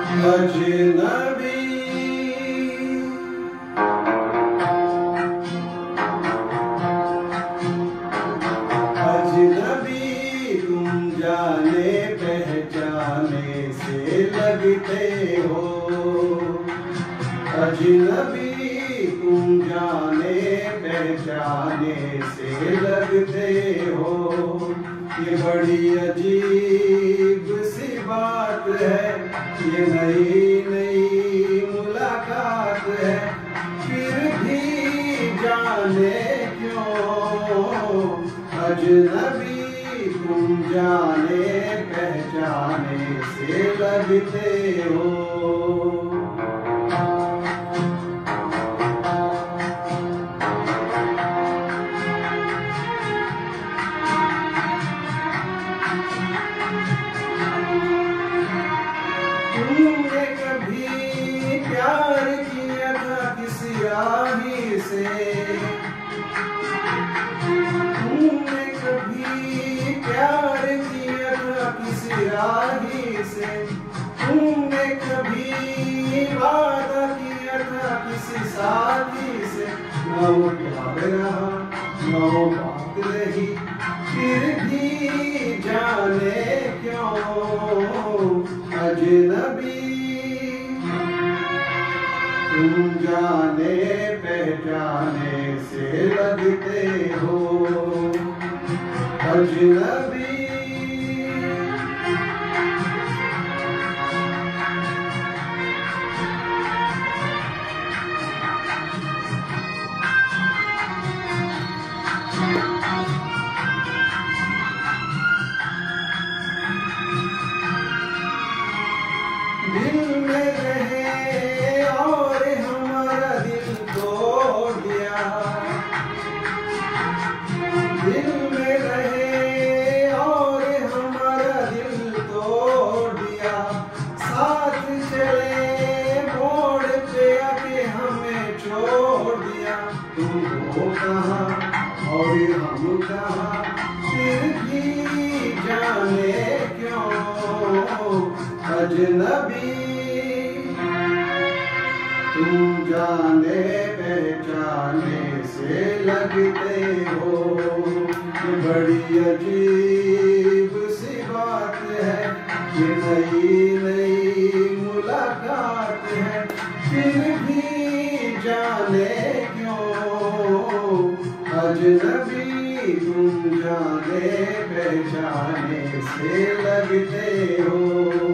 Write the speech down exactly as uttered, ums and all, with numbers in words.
अजनबी अजनबी तुम जाने पहचाने से लगते हो। अजनबी तुम जाने पहचाने से लगते हो। ये बड़ी अजीब सी बात है, ये नई नई मुलाकात है, फिर भी जाने क्यों अजनबी तुम जाने पहचाने से लगते हो। तुमने कभी प्यार किया था किसी राही से? तुमने कभी प्यार किया था किसी राही से? तुमने कभी वादा किया था किसी साथी से? न वो प्यार रहा न वो बात रही, फिर भी जाने क्यों अजनबी तुम जाने पहचाने से लगते हो। अजनबी दिल में रहे और हमारा दिल तोड़ दिया। दिल में रहे और हमारा दिल तोड़ दिया। साथ चले मोड़ पे आके हमें छोड़ दिया। तुम हो कहाँ और हम कहाँ, फिर भी जाने क्यों अजनबी तुम जाने पहचाने से लगते हो। ये बड़ी अजीब सी बात है, ये नई नई मुलाकात है, फिर भी जाने क्यों अजनबी तुम जाने पहचाने से लगते हो।